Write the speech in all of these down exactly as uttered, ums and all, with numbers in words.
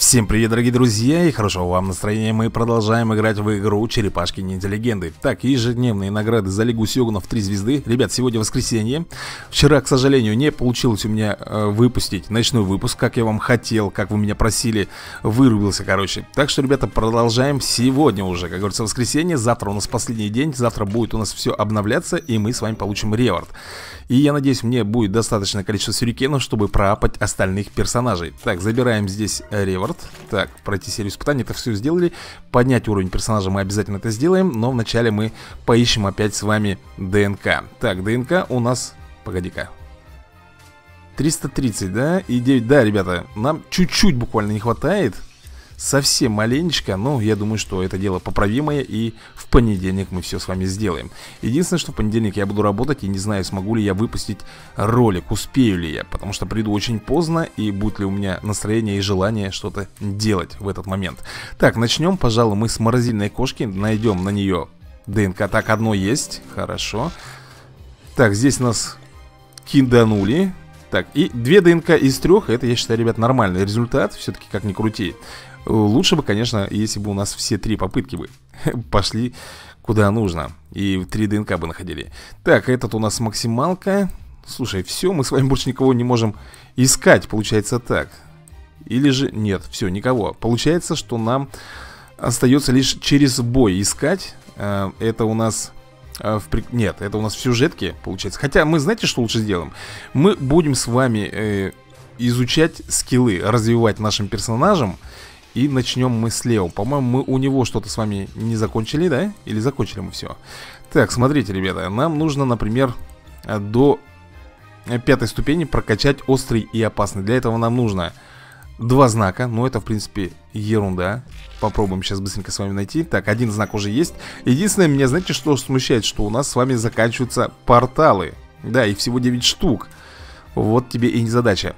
Всем привет, дорогие друзья, и хорошего вам настроения. Мы продолжаем играть в игру Черепашки Ниндзя Легенды. Так, ежедневные награды за Лигу Сёгунов три звезды. Ребят, сегодня воскресенье. Вчера, к сожалению, не получилось у меня э, выпустить ночной выпуск, как я вам хотел, как вы меня просили. Вырубился, короче. Так что, ребята, продолжаем сегодня уже. Как говорится, воскресенье. Завтра у нас последний день. Завтра будет у нас все обновляться, и мы с вами получим реворд. И я надеюсь, мне будет достаточное количество сюрикенов, чтобы проапать остальных персонажей. Так, забираем здесь реворд. Так, пройти серию испытаний, это все сделали. Поднять уровень персонажа мы обязательно это сделаем. Но вначале мы поищем опять с вами ДНК. Так, ДНК у нас... Погоди-ка. триста тридцать, да? И девять, да, ребята, нам чуть-чуть буквально не хватает. Совсем маленечко, но я думаю, что это дело поправимое, и в понедельник мы все с вами сделаем. Единственное, что в понедельник я буду работать, и не знаю, смогу ли я выпустить ролик, успею ли я, потому что приду очень поздно, и будет ли у меня настроение и желание что-то делать в этот момент. Так, начнем, пожалуй, мы с морозильной кошки, найдем на нее ДНК. Так, одно есть, хорошо. Так, здесь нас кинданули. Так, и две ДНК из трех, это, я считаю, ребят, нормальный результат, все-таки как ни крути. Лучше бы, конечно, если бы у нас все три попытки бы пошли куда нужно, и три ДНК бы находили. Так, этот у нас максималка. Слушай, все, мы с вами больше никого не можем искать, получается так. Или же, нет, все, никого. Получается, что нам остается лишь через бой искать. Это у нас... В... Нет, это у нас в сюжетке получается. Хотя мы, знаете, что лучше сделаем? Мы будем с вами э, изучать скиллы, развивать нашим персонажем. И начнем мы с Лео. По-моему, мы у него что-то с вами не закончили, да? Или закончили мы все? Так, смотрите, ребята, нам нужно, например, до пятой ступени прокачать острый и опасный. Для этого нам нужно два знака. Но это, в принципе, ерунда. Попробуем сейчас быстренько с вами найти. Так, один знак уже есть. Единственное, меня, знаете, что смущает? Что у нас с вами заканчиваются порталы. Да, их всего девять штук. Вот тебе и незадача.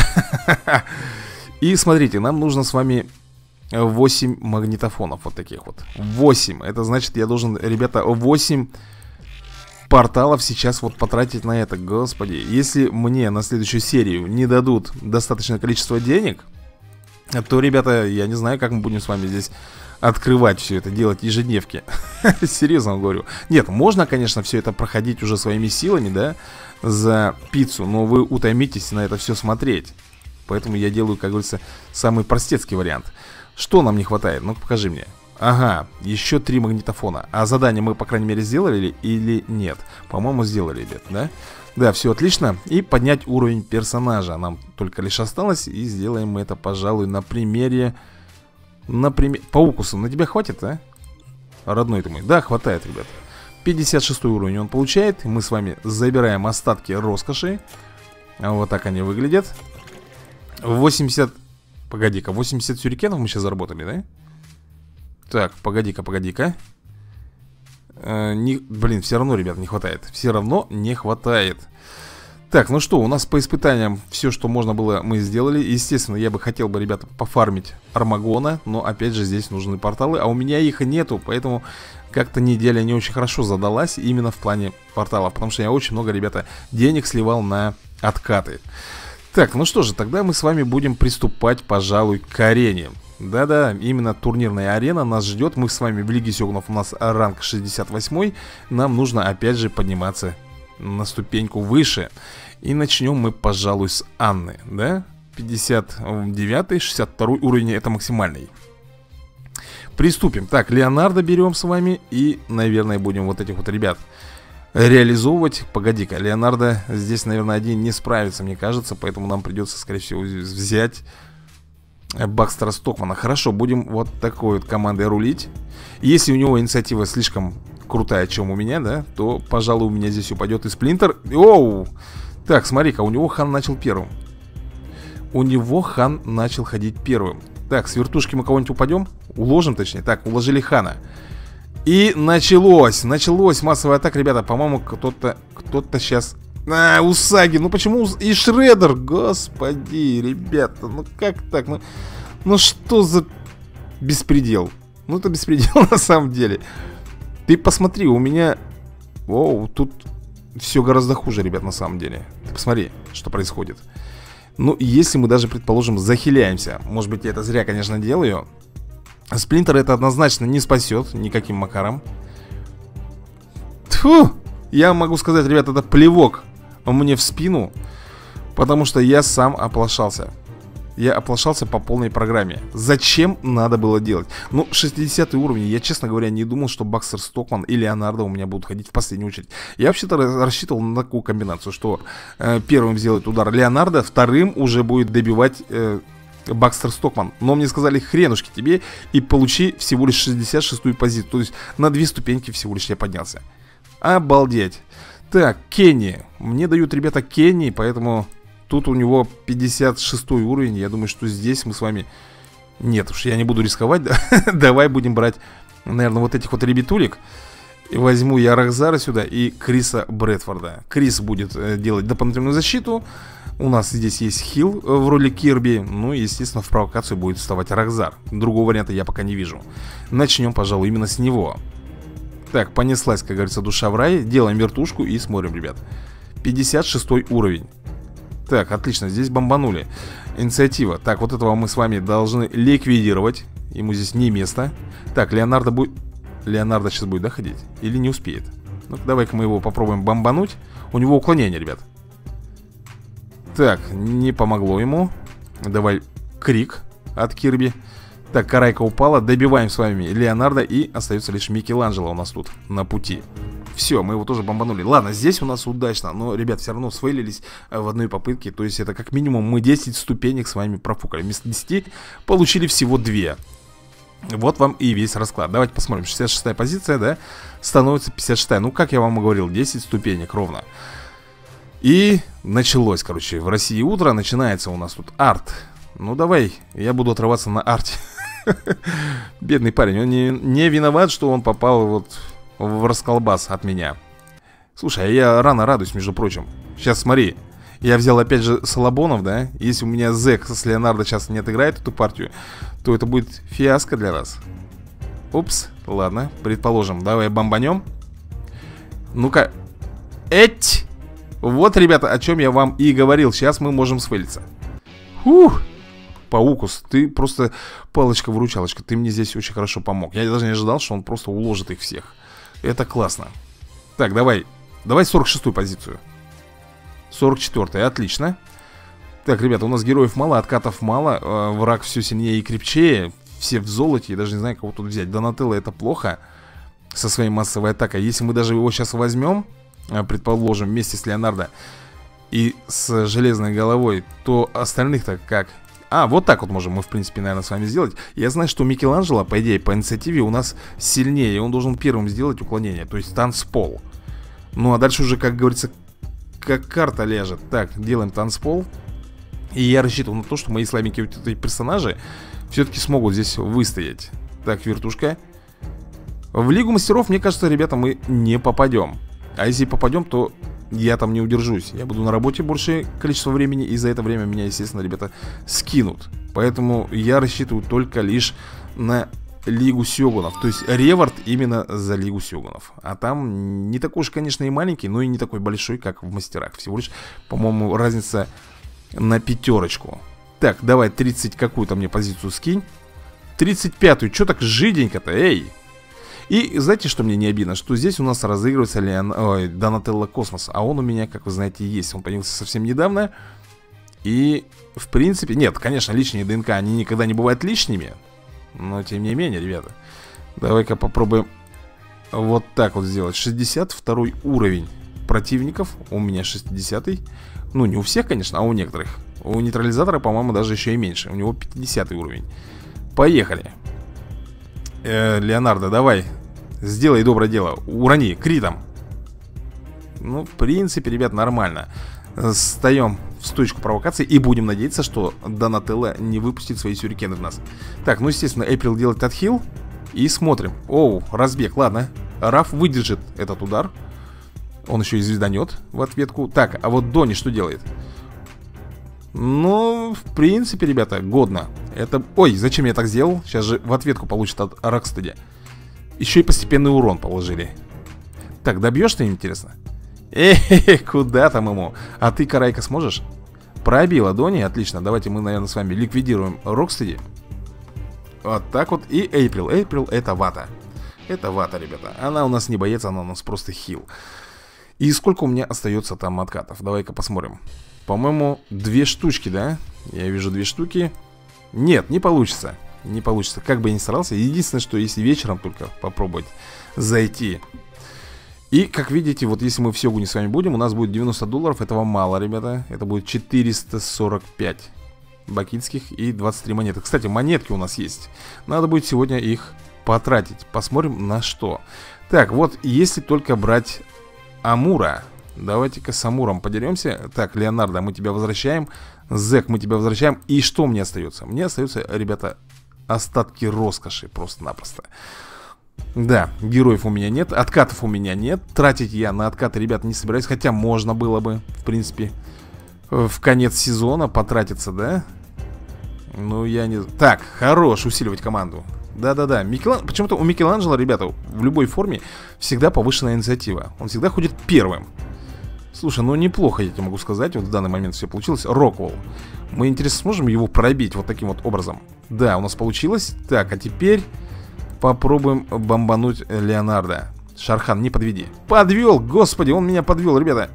И смотрите, нам нужно с вами восемь магнитофонов. Вот таких вот. восемь. Это значит, я должен, ребята, восемь порталов сейчас вот потратить на это. Господи, если мне на следующую серию не дадут достаточное количество денег, то, ребята, я не знаю, как мы будем с вами здесь открывать все это, делать ежедневки. Серьезно вам говорю. Нет, можно, конечно, все это проходить уже своими силами, да, за пиццу, но вы утомитесь на это все смотреть. Поэтому я делаю, как говорится, самый простецкий вариант. Что нам не хватает? Ну-ка, покажи мне. Ага, еще три магнитофона. А задание мы, по крайней мере, сделали или нет? По-моему, сделали, ребят, да? Да, все отлично. И поднять уровень персонажа нам только лишь осталось. И сделаем мы это, пожалуй, на примере... На примере... По укусу на тебя хватит, а? Родной ты мой. Да, хватает, ребят. пятьдесят шестой уровень он получает. Мы с вами забираем остатки роскоши. Вот так они выглядят. восемьдесят... Погоди-ка, восемьдесят сюрикенов мы сейчас заработали, да? Так, погоди-ка, погоди-ка. э, не... Блин, все равно, ребят, не хватает. Все равно не хватает. Так, ну что, у нас по испытаниям все, что можно было, мы сделали. Естественно, я бы хотел бы, ребята, пофармить Армагона. Но, опять же, здесь нужны порталы. А у меня их нету, поэтому как-то неделя не очень хорошо задалась именно в плане порталов. Потому что я очень много, ребята, денег сливал на откаты. Так, ну что же, тогда мы с вами будем приступать, пожалуй, к арене. Да-да, именно турнирная арена нас ждет. Мы с вами в Лиге Сёгунов, у нас ранг шестьдесят восемь. Нам нужно, опять же, подниматься на ступеньку выше. И начнем мы, пожалуй, с Анны, да? пятьдесят девятый, шестьдесят второй уровень, это максимальный. Приступим. Так, Леонардо берем с вами. И, наверное, будем вот этих вот ребят реализовывать. Погоди-ка, Леонардо здесь, наверное, один не справится, мне кажется. Поэтому нам придется, скорее всего, взять Бакстера Стокмана. Хорошо, будем вот такой вот командой рулить. Если у него инициатива слишком крутая, чем у меня, да, то, пожалуй, у меня здесь упадет и Сплинтер. Оу! Так, смотри-ка, у него Хан начал первым. У него Хан начал ходить первым. Так, с вертушки мы кого-нибудь упадем? Уложим, точнее. Так, уложили Хана. И началось, началось массовая атака, ребята. По-моему, кто-то, кто-то сейчас... А, Усаги, ну почему... И Шреддер, господи, ребята, ну как так? Ну, ну что за беспредел? Ну это беспредел на самом деле. Ты посмотри, у меня... Оу, тут все гораздо хуже, ребят, на самом деле. Ты посмотри, что происходит. Ну, если мы даже, предположим, захиляемся, может быть, я это зря, конечно, делаю, Сплинтер это однозначно не спасет никаким макаром. Тьфу! Я могу сказать, ребят, это плевок мне в спину, потому что я сам оплошался. Я оплошался по полной программе. Зачем надо было делать? Ну, шестидесятый уровень. Я, честно говоря, не думал, что Бакстер Стокман и Леонардо у меня будут ходить в последнюю очередь. Я вообще-то рассчитывал на такую комбинацию, что э, первым сделает удар Леонардо, вторым уже будет добивать э, Бакстер Стокман. Но мне сказали, хренушки тебе, и получи всего лишь шестьдесят шестую позицию. То есть на две ступеньки всего лишь я поднялся. Обалдеть. Так, Кенни. Мне дают, ребята, Кенни, поэтому... Тут у него пятьдесят шестой уровень. Я думаю, что здесь мы с вами... Нет уж, я не буду рисковать. Давай будем брать, наверное, вот этих вот ребятулек. И возьму я Рокзара сюда и Криса Брэдфорда. Крис будет э, делать дополнительную защиту. У нас здесь есть хил э, в роли Кирби. Ну и, естественно, в провокацию будет вставать Рокзар. Другого варианта я пока не вижу. Начнем, пожалуй, именно с него. Так, понеслась, как говорится, душа в рай. Делаем вертушку и смотрим, ребят. пятьдесят шестой уровень. Так, отлично, здесь бомбанули. Инициатива. Так, вот этого мы с вами должны ликвидировать. Ему здесь не место. Так, Леонардо будет... Леонардо сейчас будет, да, ходить? Или не успеет? Ну, давай-ка мы его попробуем бомбануть. У него уклонение, ребят. Так, не помогло ему. Давай крик от Кирби. Так, Карайка упала. Добиваем с вами Леонардо. И остается лишь Микеланджело у нас тут на пути. Все, мы его тоже бомбанули. Ладно, здесь у нас удачно. Но, ребят, все равно сфейлились в одной попытке. То есть это как минимум мы десять ступенек с вами профукали. Вместо десяти получили всего две. Вот вам и весь расклад. Давайте посмотрим. шестьдесят шестая позиция, да? Становится пятьдесят шестая. Ну, как я вам и говорил, десять ступенек ровно. И началось, короче. В России утро. Начинается у нас тут арт. Ну, давай, я буду отрываться на арте. Бедный парень. Он не, не виноват, что он попал вот... в расколбас от меня. Слушай, а я рано радуюсь, между прочим. Сейчас смотри, я взял опять же Салабонов, да. Если у меня Зек с Леонардо сейчас не отыграет эту партию, то это будет фиаско для нас. Упс, ладно, предположим. Давай бомбанем. Ну-ка. Эть! Вот, ребята, о чем я вам и говорил. Сейчас мы можем сфейлиться. Фух. Паукус, ты просто палочка-выручалочка. Ты мне здесь очень хорошо помог. Я даже не ожидал, что он просто уложит их всех. Это классно. Так, давай. Давай сорок шестую позицию. сорок четвёртая, отлично. Так, ребята, у нас героев мало, откатов мало. э, Враг все сильнее и крепче. Все в золоте, я даже не знаю, кого тут взять. Донателло это плохо со своей массовой атакой. Если мы даже его сейчас возьмем, предположим, вместе с Леонардо и с железной головой, то остальных-то как? А, вот так вот можем мы, в принципе, наверное, с вами сделать. Я знаю, что Микеланджело, по идее, по инициативе у нас сильнее. И он должен первым сделать уклонение, то есть танцпол. Ну, а дальше уже, как говорится, как карта ляжет. Так, делаем танцпол. И я рассчитывал на то, что мои слабенькие вот эти персонажи все-таки смогут здесь выстоять. Так, вертушка. В Лигу Мастеров, мне кажется, ребята, мы не попадем. А если попадем, то... я там не удержусь. Я буду на работе большее количество времени. И за это время меня, естественно, ребята, скинут. Поэтому я рассчитываю только лишь на Лигу Сёгунов. То есть реворд именно за Лигу Сёгунов. А там не такой уж, конечно, и маленький, но и не такой большой, как в мастерах. Всего лишь, по-моему, разница на пятерочку. Так, давай тридцать какую-то мне позицию скинь. тридцать пятую. Чё так жиденько-то, эй? И знаете, что мне не обидно? Что здесь у нас разыгрывается Леон... Ой, Донателло Космос. А он у меня, как вы знаете, есть. Он появился совсем недавно. И, в принципе... Нет, конечно, лишние ДНК, они никогда не бывают лишними. Но, тем не менее, ребята, давай-ка попробуем вот так вот сделать. шестьдесят второй уровень противников. У меня шестидесятый. Ну, не у всех, конечно, а у некоторых. У нейтрализатора, по-моему, даже еще и меньше. У него пятидесятый уровень. Поехали. э, Леонардо, давай. Сделай доброе дело. Урони критом. Ну, в принципе, ребят, нормально. Встаем в стойку провокации и будем надеяться, что Донателло не выпустит свои сюрикены в нас. Так, ну, естественно, Эйприл делает отхил. И смотрим. Оу, разбег, ладно. Раф выдержит этот удар. Он еще и звезданет в ответку. Так, а вот Донни что делает? Ну, в принципе, ребята, годно. Это... Ой, зачем я так сделал? Сейчас же в ответку получит от Рокстеди. Еще и постепенный урон положили. Так, добьешь ты, интересно? Эх, куда там ему? А ты, Карайка, сможешь? Пробила Дони, отлично. Давайте мы, наверное, с вами ликвидируем Рокстеди. Вот так вот. И Эйприл. Эйприл это вата. Это вата, ребята. Она у нас не боец, она у нас просто хил. И сколько у меня остается там откатов? Давай-ка посмотрим. По-моему, две штучки, да? Я вижу две штуки. Нет, не получится. Не получится, как бы я ни старался. Единственное, что если вечером только попробовать зайти. И, как видите, вот если мы в Сёгуне с вами будем, у нас будет девяносто долларов. Этого мало, ребята. Это будет четыреста сорок пять бакинских и двадцать три монеты. Кстати, монетки у нас есть. Надо будет сегодня их потратить. Посмотрим на что. Так, вот, если только брать Амура. Давайте-ка с Амуром подеремся. Так, Леонардо, мы тебя возвращаем. Зэк, мы тебя возвращаем. И что мне остается? Мне остаются, ребята, остатки роскоши просто-напросто. Да, героев у меня нет, откатов у меня нет. Тратить я на откаты, ребят, не собираюсь. Хотя можно было бы, в принципе, в конец сезона потратиться, да? Ну, я не... Так, хорош, усиливать команду. Да-да-да, Микелан... почему-то у Микеланджело, ребята, в любой форме всегда повышенная инициатива. Он всегда ходит первым. Слушай, ну неплохо, я тебе могу сказать. Вот в данный момент все получилось. Роквелл. Мы, интересно, сможем его пробить вот таким вот образом? Да, у нас получилось. Так, а теперь попробуем бомбануть Леонардо. Шархан, не подведи. Подвел, господи, он меня подвел, ребята.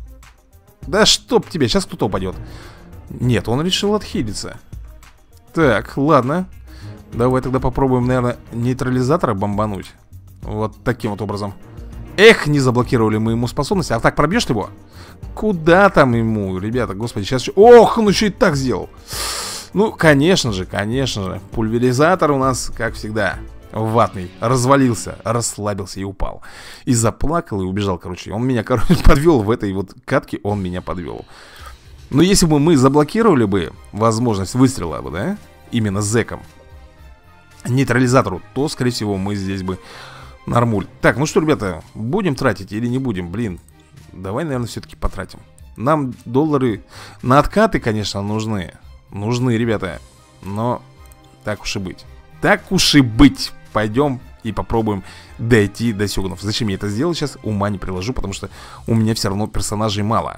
Да чтоб тебе, сейчас кто-то упадет. Нет, он решил отхилиться. Так, ладно. Давай тогда попробуем, наверное, нейтрализатора бомбануть. Вот таким вот образом. Эх, не заблокировали мы ему способности. А так пробьешь его? Куда там ему, ребята, господи, сейчас еще... Ох, он еще и так сделал. Ну, конечно же, конечно же. Пульверизатор у нас, как всегда, ватный. Развалился, расслабился и упал. И заплакал, и убежал, короче. Он меня, короче, подвел в этой вот катке. Он меня подвел. Но если бы мы заблокировали бы возможность выстрела бы, да? Именно зэком, нейтрализатору, то, скорее всего, мы здесь бы нормуль. Так, ну что, ребята, будем тратить или не будем? Блин, давай, наверное, все-таки потратим. Нам доллары на откаты, конечно, нужны. Нужны, ребята. Но так уж и быть. Так уж и быть. Пойдем и попробуем дойти до Сёгунов. Зачем я это сделал сейчас? Ума не приложу, потому что у меня все равно персонажей мало.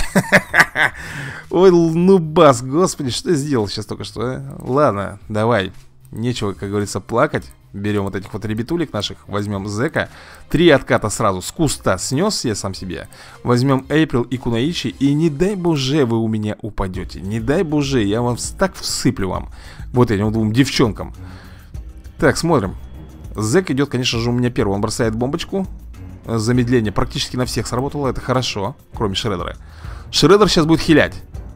Ой, ну бас, господи, что я сделал сейчас только что, а? Ладно, давай. Нечего, как говорится, плакать. Берем вот этих вот ребятулек наших. Возьмем Зека. Три отката сразу с куста снес я сам себе. Возьмем Эйприл и Кунаичи. И не дай боже вы у меня упадете. Не дай боже, я вам так всыплю вам. Вот этим двум девчонкам. Так, смотрим. Зек идет, конечно же, у меня первый. Он бросает бомбочку. Замедление практически на всех сработало. Это хорошо, кроме Шреддера. Шреддер сейчас будет хилять.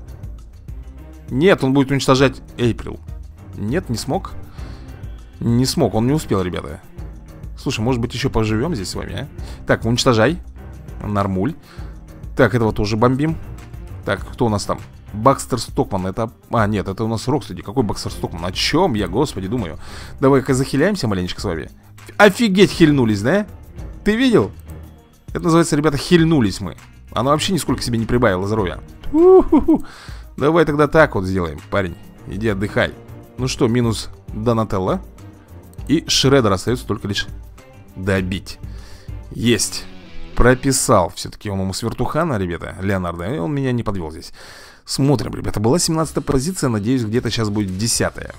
Нет, он будет уничтожать Эйприл. Нет, не смог. Не смог, он не успел, ребята. Слушай, может быть еще поживем здесь с вами, а? Так, уничтожай. Нормуль. Так, этого тоже бомбим. Так, кто у нас там? Бакстер Стокман, это... А, нет, это у нас Рокстеди. Какой Бакстер Стокман? О чем я, господи, думаю. Давай-ка захиляемся маленечко с вами. Офигеть, хильнулись, да? Ты видел? Это называется, ребята, хильнулись мы. Она вообще нисколько себе не прибавила здоровья. У-ху-ху. Давай тогда так вот сделаем, парень. Иди отдыхай. Ну что, минус Донателло. И Шреддер остается только лишь добить. Есть. Прописал все-таки он ему с вертухана, ребята, Леонардо. И он меня не подвел здесь. Смотрим, ребята, была семнадцатая позиция. Надеюсь, где-то сейчас будет десятая.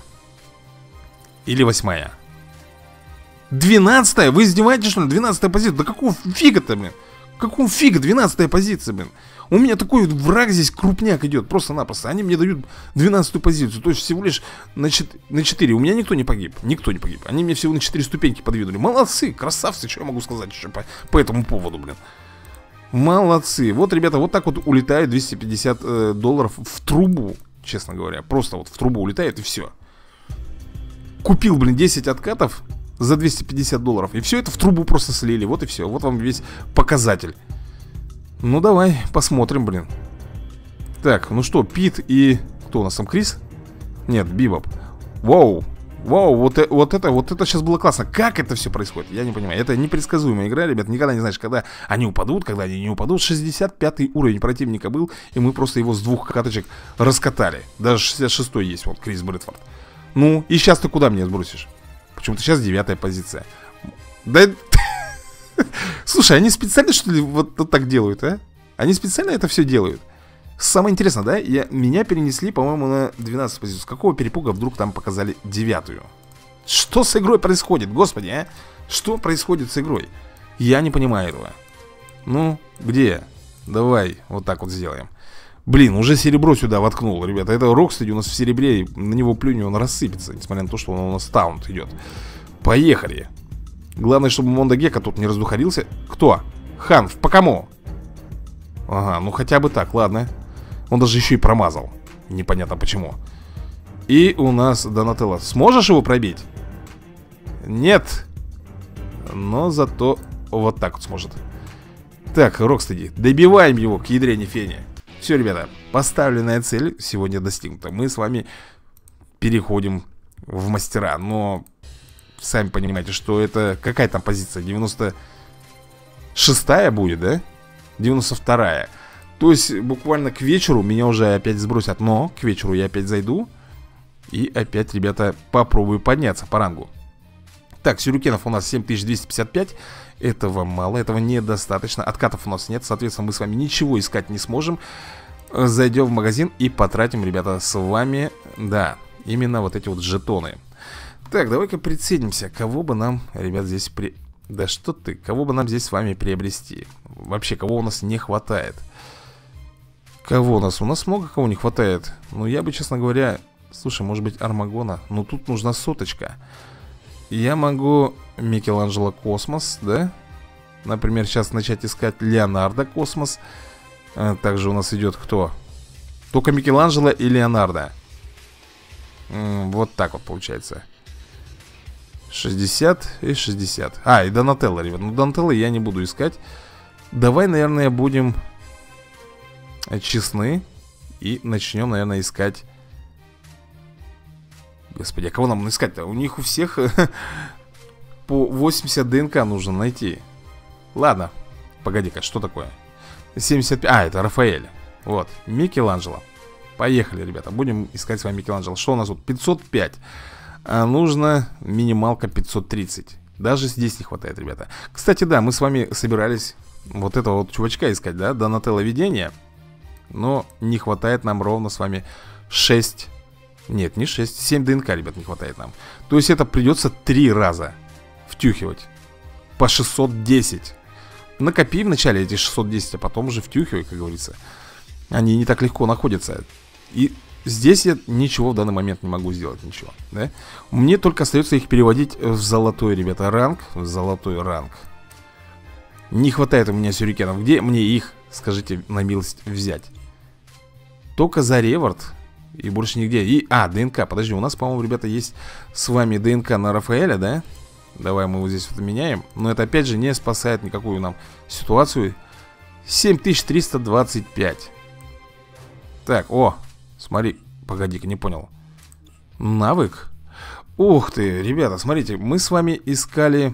Или восьмая. двенадцатая? Вы издеваетесь, что ли? двенадцатая позиция. Да какого фига-то, блин? Какого фига двенадцатая позиция, блин? У меня такой враг здесь крупняк идет. Просто-напросто. Они мне дают двенадцатую позицию. То есть всего лишь на четыре. У меня никто не погиб. Никто не погиб. Они мне всего на четыре ступеньки подвинули. Молодцы, красавцы. Что я могу сказать еще по, по этому поводу, блин? Молодцы. Вот, ребята, вот так вот улетает двести пятьдесят э, долларов в трубу. Честно говоря. Просто вот в трубу улетает и все. Купил, блин, десять откатов за двести пятьдесят долларов. И все это в трубу просто слили. Вот и все. Вот вам весь показатель. Ну давай, посмотрим, блин. Так, ну что, Пит и... Кто у нас там, Крис? Нет, Бибоп. Вау, вау, вот, э, вот это, вот это сейчас было классно. Как это все происходит? Я не понимаю. Это непредсказуемая игра, ребят. Никогда не знаешь, когда они упадут, когда они не упадут. шестьдесят пятый уровень противника был. И мы просто его с двух каточек раскатали. Даже шестьдесят шестой есть, вот, Крис Брэдфорд. Ну, и сейчас ты куда меня сбросишь? Почему-то сейчас девятая позиция. Да... Слушай, они специально, что ли, вот, вот так делают, а? Они специально это все делают? Самое интересное, да, я, меня перенесли, по-моему, на двенадцатую позицию. С какого перепуга вдруг там показали девятую? Что с игрой происходит, господи, а? Что происходит с игрой? Я не понимаю этого. Ну, где? Давай вот так вот сделаем. Блин, уже серебро сюда воткнул, ребята. Это Рокстеди у нас в серебре, и на него плюнь, он рассыпется, несмотря на то, что он у нас таунт идет. Поехали. Главное, чтобы Монда Гека тут не раздухарился. Кто? Хан, по кому? Ага, ну хотя бы так, ладно. Он даже еще и промазал. Непонятно почему. И у нас Донателло. Сможешь его пробить? Нет. Но зато вот так вот сможет. Так, Рокстеди, добиваем его к ядрене фене. Все, ребята, поставленная цель сегодня достигнута. Мы с вами переходим в мастера. Но сами понимаете, что это... Какая там позиция? девяносто шестая будет, да? девяносто вторая. То есть буквально к вечеру меня уже опять сбросят. Но к вечеру я опять зайду и опять, ребята, попробую подняться по рангу. Так, сюрикенов у нас семь тысяч двести пятьдесят пять. Этого мало, этого недостаточно. Откатов у нас нет, соответственно, мы с вами ничего искать не сможем. Зайдем в магазин и потратим, ребята, с вами, да, именно вот эти вот жетоны. Так, давай-ка приценимся. Кого бы нам, ребят, здесь при... Да что ты, кого бы нам здесь с вами приобрести? Вообще, кого у нас не хватает? Кого у нас? У нас много кого не хватает. Ну, я бы, честно говоря... Слушай, может быть, Армагона? Ну, тут нужна соточка. Я могу Микеланджело Космос, да? Например, сейчас начать искать Леонардо Космос. а, Также у нас идет кто? Только Микеланджело и Леонардо. М, Вот так вот получается. шестьдесят и шестьдесят. А, и Донателло, ребят. Ну, Донателло я не буду искать. Давай, наверное, будем честны и начнем, наверное, искать. Господи, а кого нам искать-то? У них у всех по восемьдесят ДНК нужно найти. Ладно, погоди-ка, что такое? семьдесят пять, а, это Рафаэль. Вот, Микеланджело. Поехали, ребята, будем искать с вами Микеланджело. Что у нас тут? пятьсот пять. А нужно минималка пятьсот тридцать. Даже здесь не хватает, ребята. Кстати, да, мы с вами собирались вот этого вот чувачка искать, да? Донателло видение. Но не хватает нам ровно с вами шесть. Нет, не шесть, семь ДНК, ребят, не хватает нам. То есть это придется три раза втюхивать по шестьсот десять. Накопи вначале эти шестьсот десять, а потом уже втюхивай, как говорится. Они не так легко находятся. И здесь я ничего в данный момент не могу сделать, ничего, да? Мне только остается их переводить в золотой, ребята, ранг. В золотой ранг. Не хватает у меня сюрикенов. Где мне их, скажите, на милость взять? Только за реворд. И больше нигде. И, а, ДНК, подожди, у нас, по-моему, ребята, есть с вами ДНК на Рафаэля, да? Давай мы его здесь вот меняем. Но это, опять же, не спасает никакую нам ситуацию. семь тысяч триста двадцать пять. Так, о, смотри, погоди-ка, не понял. Навык? Ух ты, ребята, смотрите, мы с вами искали...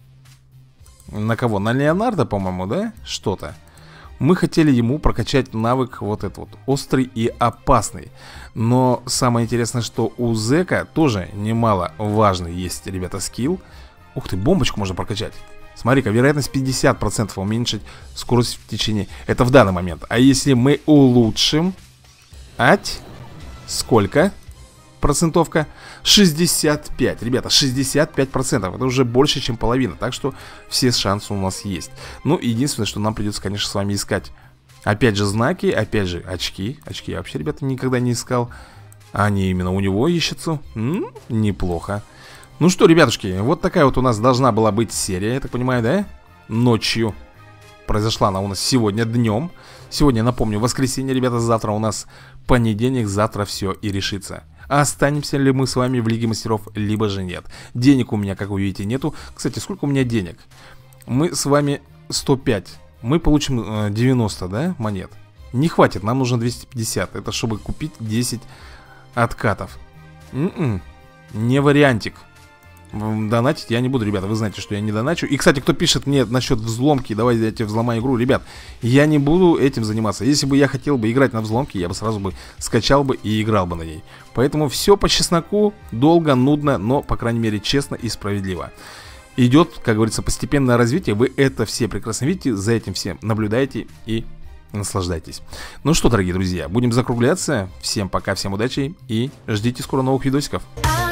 На кого? На Леонардо, по-моему, да? Что-то. Мы хотели ему прокачать навык вот этот вот, острый и опасный. Но самое интересное, что у Зека тоже немало важный есть, ребята, скилл. Ух ты, бомбочку можно прокачать. Смотри-ка, вероятность пятьдесят процентов уменьшить скорость в течение. Это в данный момент. А если мы улучшим... Ать? Сколько? Процентовка? шестьдесят пять. Ребята, шестьдесят пять процентов. Это уже больше, чем половина. Так что все шансы у нас есть. Ну, единственное, что нам придется, конечно, с вами искать. Опять же знаки, опять же очки. Очки я вообще, ребята, никогда не искал. Они именно у него ищутся. М-м, неплохо. Ну что, ребятушки, вот такая вот у нас должна была быть серия, я так понимаю, да? Ночью. Произошла она у нас сегодня днем. Сегодня, напомню, воскресенье, ребята. Завтра у нас понедельник. Завтра все и решится. А останемся ли мы с вами в Лиге Мастеров, либо же нет. Денег у меня, как вы видите, нету. Кстати, сколько у меня денег? Мы с вами сто пять. Мы получим э, девяносто, да, монет. Не хватит, нам нужно двести пятьдесят. Это чтобы купить десять откатов. М-м, не вариантик. Донатить я не буду, ребята, вы знаете, что я не доначу. И, кстати, кто пишет мне насчет взломки, давай я тебе взломаю игру. Ребят, я не буду этим заниматься. Если бы я хотел бы играть на взломке, я бы сразу бы скачал бы и играл бы на ней. Поэтому все по чесноку, долго, нудно, но, по крайней мере, честно и справедливо. Идет, как говорится, постепенное развитие. Вы это все прекрасно видите, за этим всем наблюдаете и наслаждайтесь. Ну что, дорогие друзья, будем закругляться. Всем пока, всем удачи и ждите скоро новых видосиков.